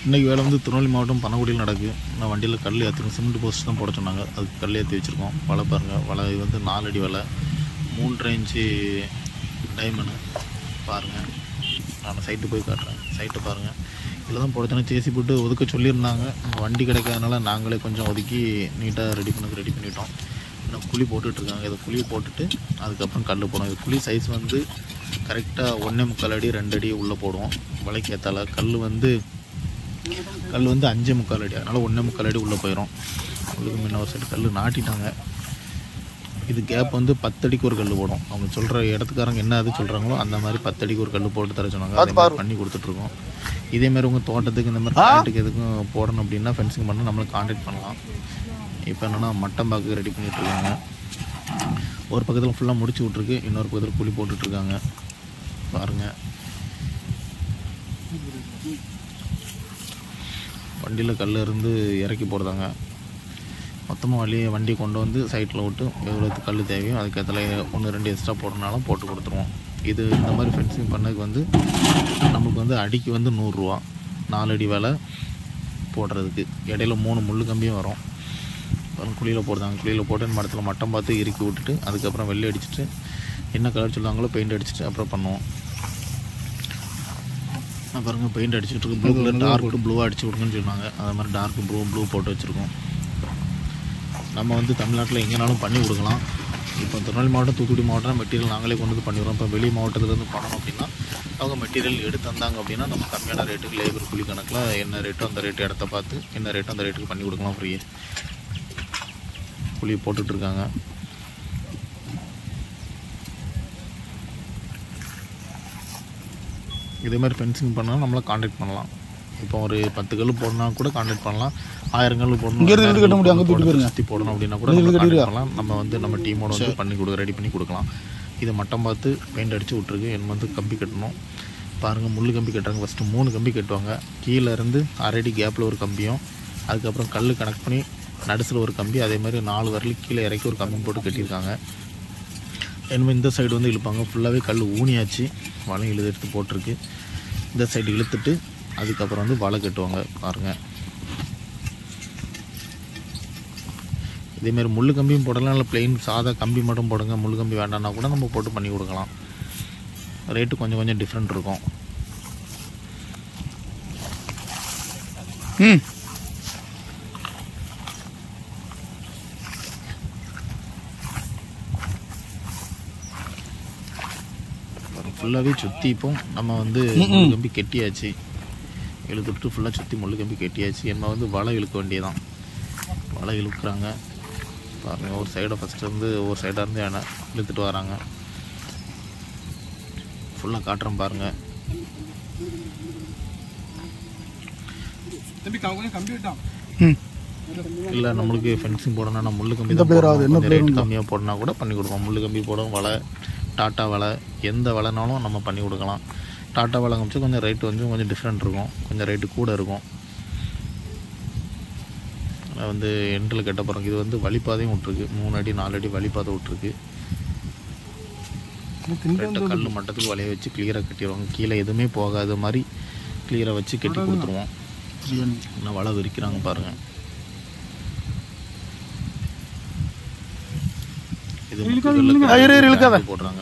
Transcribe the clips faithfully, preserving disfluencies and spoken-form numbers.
இன்றைக்கி வேலை வந்து திருநெல்வேலி மாவட்டம் பனங்குடியில் நடக்குது. நான் வண்டியில் கல் ஏற்றுங்க சிமெண்ட் போஸ்ட் தான் போட சொன்னாங்க. அதுக்கு கல் ஏற்றி வச்சுருக்கோம். வலை பாருங்கள், வலை வந்து நாலடி வலை, மூன்றரை இன்ச்சு டைமண்டு பாருங்கள். நான் சைட்டு போய் காட்டுறேன். சைட்டை பாருங்கள். இதில் தான் போடத்தானே சேசி போட்டு ஒதுக்க சொல்லியிருந்தாங்க. வண்டி கிடைக்காதனால நாங்களே கொஞ்சம் ஒதுக்கி நீட்டாக ரெடி பண்ணி ரெடி பண்ணிட்டோம். இன்னும் குழி போட்டுட்ருக்காங்க. இதை குழி போட்டுட்டு அதுக்கப்புறம் கல் போடும். இது குழி சைஸ் வந்து கரெக்டாக ஒன்றே முக்கால் அடி ரெண்டு அடி உள்ளே போடுவோம். வலைக்கு ஏற்றால கல் வந்து கல் வந்து அஞ்சே முக்கால் அடி, அதனால் ஒன்றே முக்கால் அடி உள்ளே போயிடும். உங்களுக்கு முன்ன ஒரு சைடு கல் நாட்டிட்டாங்க. இது கேப் வந்து பத்தடிக்கு ஒரு கல் போடும். அவங்க சொல்கிற இடத்துக்காரங்க என்ன அது சொல்கிறாங்களோ அந்த மாதிரி பத்தடிக்கு ஒரு கல் போட்டு தர சொன்னாங்க. அதே மாதிரி பண்ணி கொடுத்துட்ருக்கோம். இதேமாதிரி உங்கள் தோட்டத்துக்கு இந்த மாதிரி பிளாட்டுக்கு எதுக்கும் போடணும் அப்படின்னா ஃபென்சிங் பண்ணால் நம்மளை கான்டாக்ட் பண்ணலாம். இப்போ என்னென்னா மட்டம் பாக்கு ரெடி பண்ணிகிட்ருக்காங்க. ஒரு பக்கத்தில் ஃபுல்லாக முடிச்சு விட்ருக்கு, இன்னொரு பக்கத்தில் குழி போட்டுட்ருக்காங்க பாருங்கள். வண்டியில் கல் இருந்து இறக்கி போடுறாங்க. மொத்தமாக வழியை வண்டி கொண்டு வந்து சைட்டில் விட்டு எவ்வளோத்து கல் தேவையோ அதுக்கேற்ற ஒன்று ரெண்டு எக்ஸ்ட்ரா போடுறதுனாலும் போட்டு கொடுத்துருவோம். இது இந்த மாதிரி ஃபென்சிங் பண்ணதுக்கு வந்து நமக்கு வந்து அடிக்கு வந்து நூறுரூவா, நாலு அடி வேலை போடுறதுக்கு. இடையில மூணு முள் கம்பியும் வரும். குழியில் போடுறாங்க. குழியில் போட்டு மரத்தில் மட்டம் பார்த்து இறுக்கி விட்டுட்டு அதுக்கப்புறம் வெள்ளை அடிச்சுட்டு என்ன கலர் சொல்லுவாங்களோ பெயிண்ட் அடிச்சுட்டு அப்புறம் பண்ணுவோம். நான் பாருங்கள் பெயிண்ட் அடிச்சுட்டு இருக்கோம். ப்ளூ கலர் டார்க் ப்ளூவாக அடிச்சு விடுங்கன்னு சொன்னாங்க. அது மாதிரி டார்க் ப்ளூ ப்ளூ போட்டு வச்சுருக்கோம். நம்ம வந்து தமிழ்நாட்டில் எங்கேனாலும் பண்ணி கொடுக்கலாம். இப்போ திருநெல்வேலி மாவட்டம் தூத்துக்குடி மாவட்டம் மெட்டீரியல் நாங்களே கொண்டு வந்து பண்ணிடுறோம். இப்போ வெளி மாவட்டத்துலேருந்து பண்ணணும் அப்படின்னா அவங்க மெட்டீரியல் எடுத்து தந்தாங்க அப்படின்னா நம்ம கம்மியான ரேட்டுக்கு லேபர் கூலி கணக்கில் என்ன ரேட்டோ அந்த ரேட்டு இடத்த பார்த்து என்ன ரேட்டோ அந்த ரேட்டுக்கு பண்ணி கொடுக்கலாம். ஃப்ரீ கூலி போட்டுட்ருக்காங்க. இதே மாதிரி ஃபென்சிங் பண்ணால் நம்மளை கான்டாக்ட் பண்ணலாம். இப்போ ஒரு பத்து கல் போடனா கூட கான்டாக்ட் பண்ணலாம். ஆயிரம் கல் போடணும் சுற்றி போடணும் அப்படின்னா கூட பண்ணலாம். நம்ம வந்து நம்ம டீமோட வந்து பண்ணி கொடுக்க ரெடி பண்ணி கொடுக்கலாம். இதை மட்டம் பார்த்து பெயிண்ட் அடித்து விட்ருக்கு. என் வந்து கம்பி கட்டணும் பாருங்கள். முள் கம்பி கட்டுறாங்க. ஃபஸ்ட்டு மூணு கம்பி கட்டுவாங்க. கீழே இருந்து அரை அடி கேப்பில் ஒரு கம்பியும், அதுக்கப்புறம் கல் கனெக்ட் பண்ணி நடுசில் ஒரு கம்பி, அதே மாதிரி நாலு வரலுக்கு கீழே இறக்கி ஒரு கம்பி போட்டு கட்டியிருக்காங்க. என்ன இந்த சைடு வந்து இழுப்பாங்க. ஃபுல்லாகவே கல் ஊனியாச்சு, வலை இழுத்து எடுத்து போட்டிருக்கு. இந்த சைடு இழுத்துட்டு அதுக்கப்புறம் வந்து வலை கட்டுவாங்க பாருங்கள். இதேமாரி முள் கம்பியும் போடலாம், இல்லை பிளெயின் சாதா கம்பி மட்டும் போடுங்க, முள் கம்பி வேண்டாம்னா கூட நம்ம போட்டு பண்ணி கொடுக்கலாம். ரேட்டு கொஞ்சம் கொஞ்சம் டிஃப்ரெண்ட் இருக்கும். ம் ஃபுல்லாகவே சுற்றி இப்போ நம்ம வந்து முள் கம்பி கெட்டியாச்சு. இழுத்துட்டு ஃபுல்லாக சுற்றி முள் கம்பி கெட்டியாச்சு. என்ன வந்து வலை இழுக்க வேண்டியதான். வலை இழுக்கிறாங்க பாருங்கள். ஒரு சைடை ஃபஸ்ட்டு வந்து ஒரு சைடாக இருந்து என்ன இழுத்துட்டு வராங்க. ஃபுல்லாக காட்டுறோம் பாருங்கள். இல்லை நம்மளுக்கு ஃபென்சிங் போடணும்னா முள் கம்பி தான் ரேட் கம்மியாக போடனா கூட பண்ணி கொடுப்போம். முள் கம்பி போடும் வலை, டாட்டா வலை, எந்த வலைனாலும் நம்ம பண்ணி கொடுக்கலாம். டாட்டா வலை காமிச்சு கொஞ்சம் ரேட்டு வந்து கொஞ்சம் டிஃப்ரெண்ட் இருக்கும், கொஞ்சம் ரேட்டு கூட இருக்கும். ஆனால் வந்து எண்டில் கட்ட போகிறோம். இது வந்து வழிப்பாதையும் விட்ருக்கு. மூணு அடி நாலு அடி வழிப்பாதை விட்ருக்கு. ரெண்டு கல் மட்டத்துக்கு வலையை வச்சு கிளியராக கட்டிடுவாங்க. கீழே எதுவுமே போகாத மாதிரி கிளியராக வச்சு கட்டி கொடுத்துருவோம். இன்னும் வலை விரிக்கிறாங்க பாருங்கள். இது போடுறாங்க.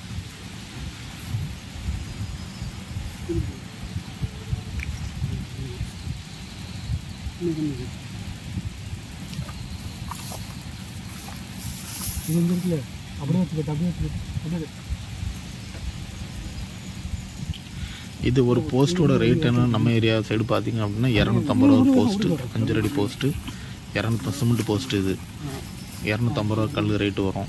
இது ஒரு போஸ்ட்டோட ரேட் என்ன நம்ம ஏரியா சைடு பார்த்தீங்க அப்படின்னா இரநூத்தம்பது ரூபா ஒரு போஸ்ட்டு. அஞ்சு அடி போஸ்ட்டு, இரநூத்தி சிமெண்ட் போஸ்ட்டு. இது இரநூத்தம்பது ரூபா கல் ரேட்டு வரும்.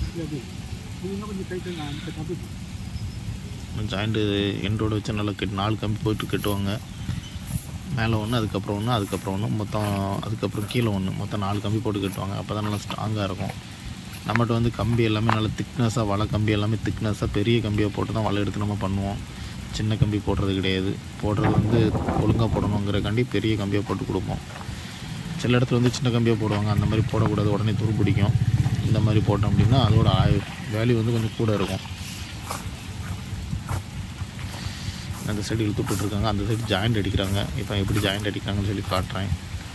ஜாயிண்ட்டு எண்டோடு வச்சு நல்லா கட்டு நாலு கம்பி போய்ட்டு கட்டுவாங்க. மேலே ஒன்று, அதுக்கப்புறம் ஒன்று, அதுக்கப்புறம் ஒன்று, மொத்தம் அதுக்கப்புறம் கீழே ஒன்று, மொத்தம் நாலு கம்பி போட்டு கட்டுவாங்க. அப்போ தான் நல்லா ஸ்ட்ராங்காக இருக்கும். நம்மகிட்ட வந்து கம்பி எல்லாமே நல்லா திக்னஸாக, வலை கம்பி எல்லாமே திக்னஸாக பெரிய கம்பியாக போட்டு தான் வலை எடுத்து நம்ம பண்ணுவோம். சின்ன கம்பி போடுறது கிடையாது. போடுறது வந்து ஒழுங்காக போடணுங்கிறக்காண்டி பெரிய கம்பியாக போட்டு கொடுப்போம். சில இடத்துல வந்து சின்ன கம்பியாக போடுவாங்க. அந்த மாதிரி போடக்கூடாது, உடனே துரு பிடிக்கும். இந்த மாதிரி போட்டோம் அப்படின்னா அதோட வேல்யூ வந்து கொஞ்சம் கூட இருக்கும். அந்த சைடு இழுத்து விட்டுருக்காங்க, அந்த சைடு ஜாயிண்ட் அடிக்கிறாங்க. இப்போ எப்படி ஜாயிண்ட் அடிக்கிறாங்கன்னு சொல்லி காட்டுறேன்.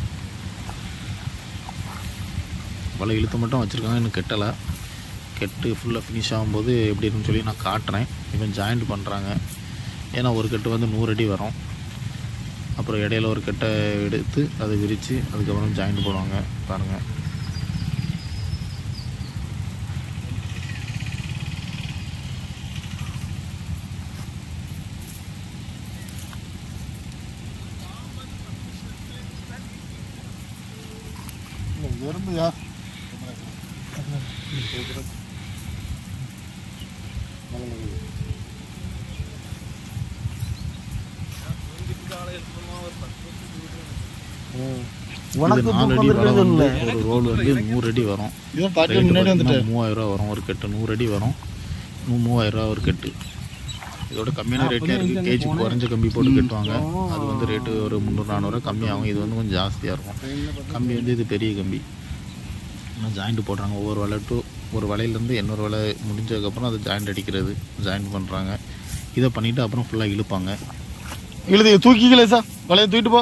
வலை இழுத்து மட்டும் வச்சுருக்காங்க, இன்னும் கெட்டலை. கெட்டு ஃபுல்லாக ஃபினிஷ் ஆகும்போது எப்படி இருக்குன்னு சொல்லி நான் காட்டுறேன். இப்போ ஜாயிண்ட் பண்ணுறாங்க. ஏன்னா ஒரு கெட்டு வந்து நூறு அடி வரும். அப்புறம் இடையில ஒரு கெட்டை எடுத்து அதை விரித்து அதுக்கப்புறம் ஜாயிண்ட் போடுவாங்க. பாருங்கள், வரும்புயா ஒரு ரோல் வந்து நூறு அடி வரும். மூவாயிரம் ரூபா வரும் ஒரு கெட்டு. நூறு அடி வரும், மூவாயிரம் ரூபா ஒரு கெட்டு. இதோட கம்மியான ரேட்லேயே இருக்குது. கேஜி குறைஞ்ச கம்பி போட்டு கட்டுவாங்க. அது வந்து ரேட்டு ஒரு முந்நூறு நானூறுரூவா கம்மியாகும். இது வந்து கொஞ்சம் ஜாஸ்தியாக இருக்கும். கம்பி வந்து இது பெரிய கம்பி. இன்னும் ஜாயிண்ட் போடுறாங்க. ஒவ்வொரு வலை டு ஒரு வலையிலேருந்து இன்னொரு வலை முடிஞ்சதுக்கப்புறம் அதை ஜாயிண்ட் அடிக்கிறது, ஜாயிண்ட் பண்ணுறாங்க. இதை பண்ணிவிட்டு அப்புறம் ஃபுல்லாக இழுப்பாங்க. இழுது தூக்கிக்கலே சார், வலையை தூக்கிட்டு போ.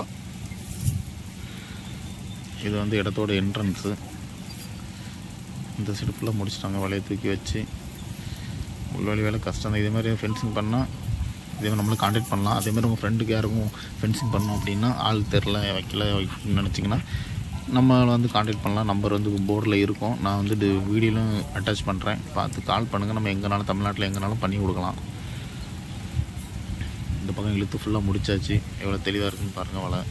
இது வந்து இடத்தோட என்ட்ரன்ஸு. இந்த சைடு ஃபுல்லாக முடிச்சிட்டாங்க. வலையை தூக்கி வச்சு உள்வழி வேலை கஷ்டம் தான். இதேமாதிரி ஃபென்சிங் பண்ணால் இதேமாதிரி நம்மளும் கான்டாக்ட் பண்ணலாம். அதேமாதிரி உங்கள் ஃப்ரெண்டுக்கு யாருக்கும் ஃபென்சிங் பண்ணோம் அப்படின்னா, ஆள் தெரில வைக்கல வைக்கணும்னு நினச்சிங்கன்னா நம்மளை வந்து கான்டாக்ட் பண்ணலாம். நம்பர் வந்து போர்டில் இருக்கும். நான் வந்து வீடியோலும் அட்டாச் பண்ணுறேன், பார்த்து கால் பண்ணுங்கள். நம்ம எங்கேனாலும் தமிழ்நாட்டில் எங்கேனாலும் பண்ணி கொடுக்கலாம். இந்த பக்கம் இழுத்து ஃபுல்லாக முடிச்சாச்சு. எவ்வளோ தெளிவாக இருக்குன்னு பாருங்கள் வலை.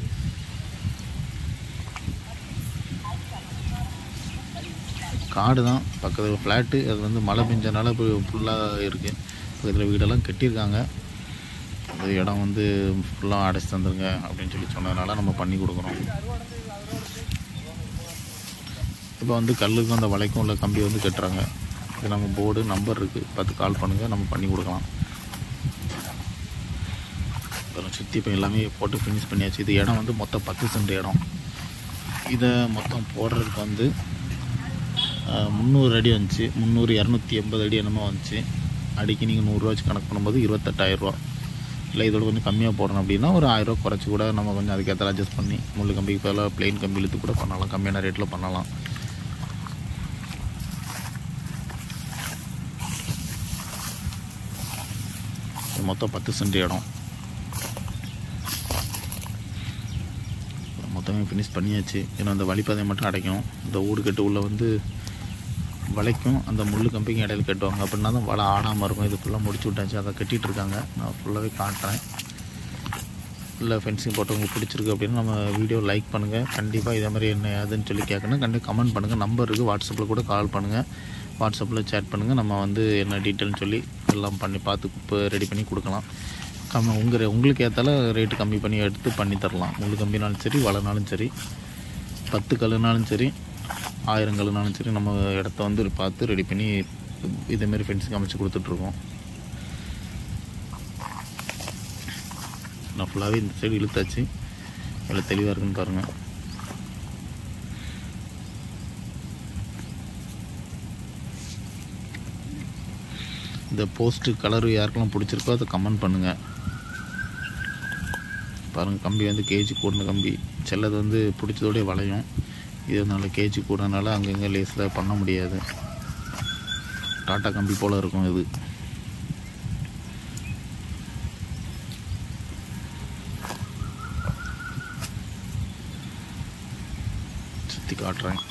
காடு தான் பக்கத்தில் ஃப்ளாட்டு. அது வந்து மழை பெஞ்சனால இப்போ ஃபுல்லாக இருக்குது. பக்கத்தில் வீடெல்லாம் கட்டியிருக்காங்க. அது இடம் வந்து ஃபுல்லாக அடைச்சி தந்துருங்க அப்படின்னு சொல்லி சொன்னதுனால நம்ம பண்ணி கொடுக்குறோம். இப்போ வந்து கல்லுக்கும் அந்த வலைக்கும் உள்ள கம்பி வந்து கட்டுறாங்க. இது நம்ம போர்டு நம்பர் இருக்குது, பார்த்து கால் பண்ணுங்கள், நம்ம பண்ணி கொடுக்கலாம். அப்புறம் சுற்றி இப்போ எல்லாமே போட்டு ஃபினிஷ் பண்ணியாச்சு. இது இடம் வந்து மொத்தம் பத்து சென்ட் இடம். இதை மொத்தம் போடுறதுக்கு வந்து முந்நூறு அடி வந்துச்சு. முந்நூறு இரநூத்தி எண்பது அடி என்னமோ வந்துச்சு. அடிக்கு நீங்கள் நூறுரூவா வச்சு கணக்கு பண்ணும்போது இருபத்தெட்டாயிரரூவா. இல்லை இதோட கொஞ்சம் கம்மியாக போடணும் அப்படின்னா ஒரு ஆயிரரூவா குறைச்சி கூட நம்ம கொஞ்சம் அதுக்கேற்ற அட்ஜஸ்ட் பண்ணி முள் கம்பிக்கு பதிலாக பிளெயின் கம்பி இழுத்து கூட பண்ணலாம். கம்மியான ரேட்டில் பண்ணலாம். மொத்தம் பத்து சென்ட் இடம் மொத்தமே ஃபினிஷ் பண்ணியாச்சு. ஏன்னா அந்த வழிப்பாதையை மட்டும் அடைக்கும். இந்த ஊடு கட்டு உள்ள வந்து வலைக்கும் அந்த முள் கம்பிக்கும் இடையில கட்டுவாங்க. அப்படின்னா தான் வலை ஆடாமல் இருக்கும். இது ஃபுல்லாக முடிச்சு விட்டாச்சு. அதை கட்டிகிட்டு இருக்காங்க. நான் ஃபுல்லாகவே காட்டுறேன். இல்லை ஃபென்சிங் போட்டவங்களுக்கு பிடிச்சிருக்கு அப்படின்னா நம்ம வீடியோ லைக் பண்ணுங்கள். கண்டிப்பாக இதே மாதிரி என்ன ஏதுன்னு சொல்லி கேட்கணும். கண்டிப்பாக கமெண்ட் பண்ணுங்கள். நம்பர் இருக்குது, வாட்ஸ்அப்பில் கூட கால் பண்ணுங்கள், வாட்ஸ்அப்பில் சேட் பண்ணுங்கள். நம்ம வந்து என்ன டீட்டெயில்னு சொல்லி எல்லாம் பண்ணி பார்த்து இப்போ ரெடி பண்ணி கொடுக்கலாம். கம்மி உங்கள் உங்களுக்கு ஏற்றால ரேட்டு கம்மி பண்ணி எடுத்து பண்ணி தரலாம். முள் கம்பினாலும் சரி, வலைனாலும் சரி, பத்து கல்லுனாலும் சரி, ஆயிரம் கல்லுனாலும் சரி, நம்ம இடத்த வந்து பார்த்து ரெடி பண்ணி இதேமாரி ஃபென்சிங் அமைச்சு கொடுத்துட்ருக்கோம். நான் ஃபுல்லாகவே இந்த சைடு இழுத்தாச்சு. எவ்வளோ தெளிவாக இருக்குன்னு பாருங்கள். இந்த போஸ்ட்டு கலரு யாருக்கெல்லாம் பிடிச்சிருக்கோ அதை கமெண்ட் பண்ணுங்கள். பாருங்கள், கம்பி வந்து கேஜி கூடின கம்பி. செல்லது வந்து பிடிச்சதோடய வளையும். இதனால கேஜி கூடனால அங்கங்கே லேஸில் பண்ண முடியாது. டாட்டா கம்பி போல் இருக்கும். இது சுற்றி காட்டுறேன்.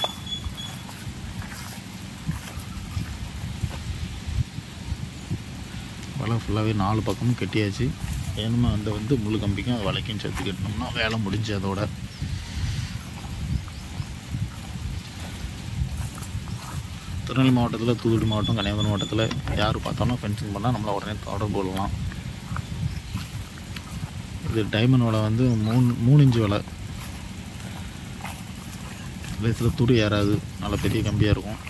வலை ஃபுல்லாகவே நாலு பக்கமும் கட்டியாச்சு. வேணுமா அந்த வந்து முள் கம்பிக்கும் வலைக்கும் சேர்த்து கட்டினோம்னா வேலை முடிஞ்சு. அதோட திருநெல்வேலி மாவட்டத்தில், தூத்துக்குடி மாவட்டம், கன்னியாகுமரி மாவட்டத்தில் யார் பார்த்தோன்னா ஃபென்சிங் பண்ணால் நம்மளை உடனே தொடர்பு கொள்ளலாம். இது டைமண்ட் வலை வந்து மூணு மூணு இன்ச்சு வலை. லேஸில் துடு ஏறாது. நல்ல பெரிய கம்பியாக இருக்கும்.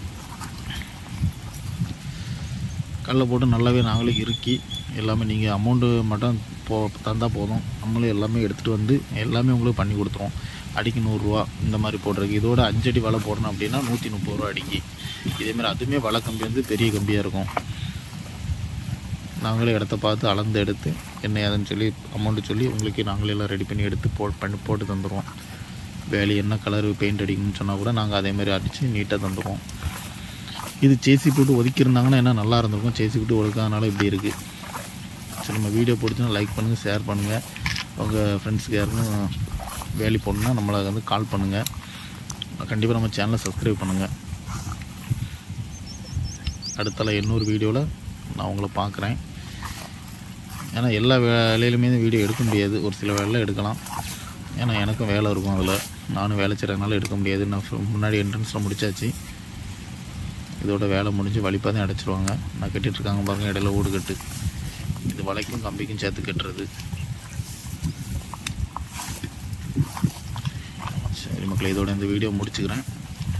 கல்லை போட்டு நல்லாவே நாங்களே இறுக்கி எல்லாமே நீங்கள் அமௌண்ட்டு மட்டும் போ தந்தால் போதும். நம்மளே எல்லாமே எடுத்துகிட்டு வந்து எல்லாமே உங்களுக்கு பண்ணி கொடுத்துருவோம். அடிக்கு நூறுரூவா இந்த மாதிரி போடுறதுக்கு. இதோட அஞ்சடி வலை போடணும் அப்படின்னா நூற்றி முப்பது ரூபா அடிக்கி. இதேமாதிரி அதுவுமே வலை கம்பி வந்து பெரிய கம்பியாக இருக்கும். நாங்களே இடத்த பார்த்து அளந்து எடுத்து என்ன ஏதுன்னு சொல்லி அமௌண்ட்டு சொல்லி உங்களுக்கு நாங்களே எல்லாம் ரெடி பண்ணி எடுத்து போ பண்ணி போட்டு தந்துடுவோம். வேலி என்ன கலரு பெயிண்ட் அடிக்கணும்னு சொன்னால் கூட நாங்கள் அதேமாதிரி அடித்து நீட்டாக தந்துடுவோம். இது சேசி போட்டு ஒதுக்கியிருந்தாங்கன்னா என்ன நல்லா இருந்திருக்கும். சேசி போட்டு ஒதுக்காதனால இப்படி இருக்குது. சரி, நம்ம வீடியோ பிடிச்சுன்னா லைக் பண்ணுங்கள், ஷேர் பண்ணுங்கள். உங்கள் ஃப்ரெண்ட்ஸுக்கு யாருக்கும் வேலி போடணுன்னா நம்மளை வந்து கால் பண்ணுங்கள். கண்டிப்பாக நம்ம சேனலை சப்ஸ்கிரைப் பண்ணுங்கள். அடுத்தால இன்னொரு வீடியோவில் நான் உங்களை பார்க்குறேன். ஏன்னா எல்லா வேலையிலுமே வீடியோ எடுக்க முடியாது, ஒரு சில வேலையில் எடுக்கலாம். ஏன்னா எனக்கும் வேலை இருக்கும், அதில் நானும் வேலை செய்கிறதுனால எடுக்க முடியாது. நான் முன்னாடி என்ட்ரன்ஸில் முடித்தாச்சு. இதோட வேலை முடிஞ்சு வழிப்பாதையும் அடைச்சிருவாங்க. நான் கட்டிகிட்ருக்காங்க பாருங்கள், இடையில ஓடு கட்டு. இது வலைக்கும் கம்பிக்கும் சேர்த்து கட்டுறது. சரி மக்களே, இதோட இந்த வீடியோ முடிச்சுக்கிறேன்.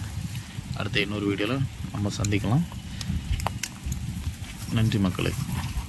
அடுத்த இன்னொரு வீடியோவில் நம்ம சந்திக்கலாம். நன்றி மக்களே.